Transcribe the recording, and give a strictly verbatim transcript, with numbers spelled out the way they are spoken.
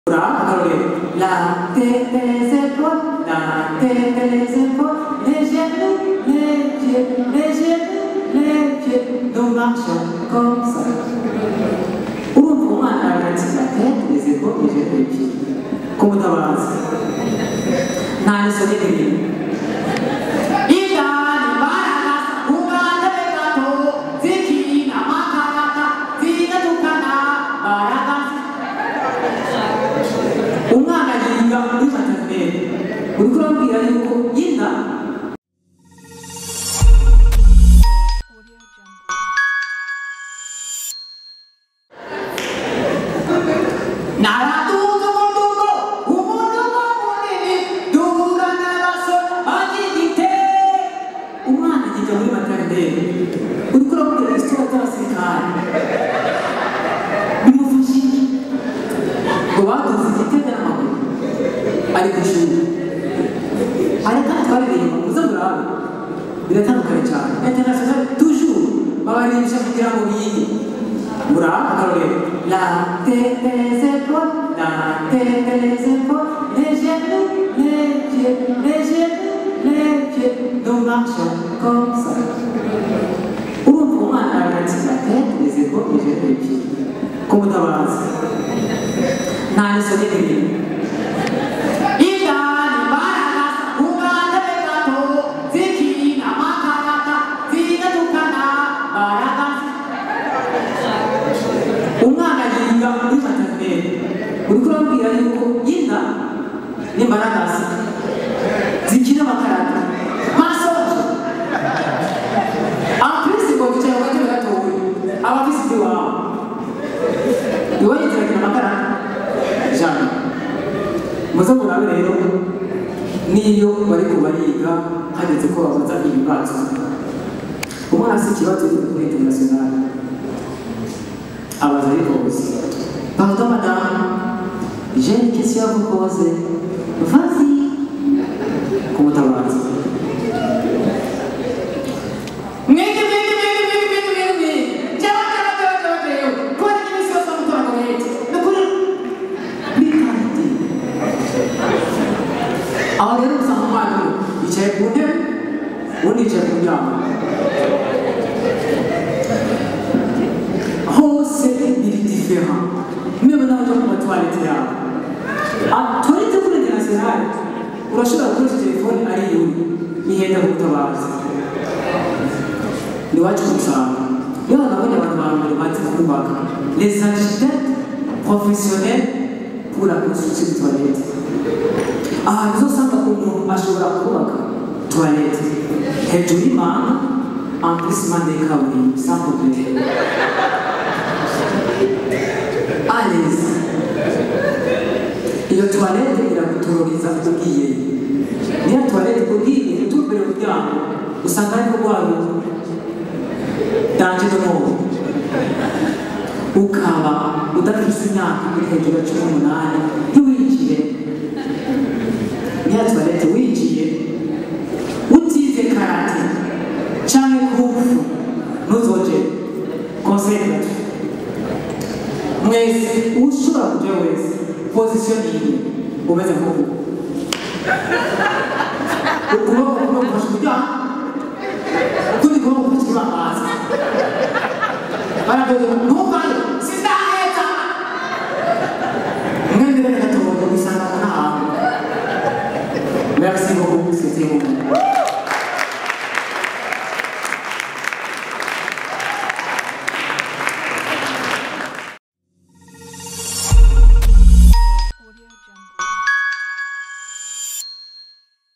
La tête des épaules, la tête des épaules, les genoux, les pieds, les genoux, les pieds, nous marchons comme ça. Ouvrons à la tête, les épaules, les genoux, les pieds. Comme d'avance. N'a le soleil de l'île. La tête des épaules, la tête des épaules, les genoux, les pieds, les genoux, les pieds, nous marchons comme ça. Ouvrons à la tête, les épaules, les genoux, les pieds. Comme d'avance. N'a le soleil de l'île. Ni baragasi zikina makarata masoje amplisi ngo bicaye wakati bagatowe abafisi biwabo iwaye zikina makarata jana muzo murabe rero niyo bari kubariga hageze ko babaza ibibazo umwana si kibazo kuri international abaza ariko bose pardon madame, j'ai une question à vous poser. Vas-y. Comment ça va? Oh, c'est différent. Même dans le toilette là. Ah, toilette pour l'international. Pour acheter un téléphone à Lyon, il y a des autobus. Le watch comme ça. Il y a les architectes professionnels pour la construction de toilettes. Ah, ils ont ça comme acheter la toilette. Et tout le monde, en plus, il y a des sans problème. À l'aise. Iyo toilette iragutororiza ugiye. Niya toilette ugiye utubere ubyango usanga ari rwayo danje domo. Ukaba udafise imyaka iri hejuru ya cumi n'umunani ntiwinjiye. Niya toilette winjiye utize karate canke kufu ntuzoje conseil. Mwese ushobora kuja wese positioning umeze nk'uko ukuboko kumwe gufasha kuryama ukundi kuboko gufasha hasi baravuga ntuvayo sindaheza mwendere gatondo bisanga n'ahantu merci beaucoup c'était